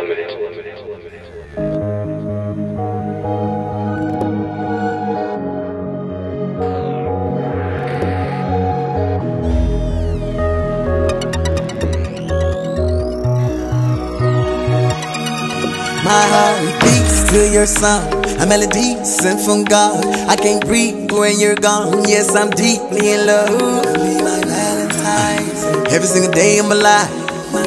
My heart beats to your song, a melody sent from God. I can't breathe when you're gone. Yes, I'm deeply in love. Be my Valentine's. Every single day of my life,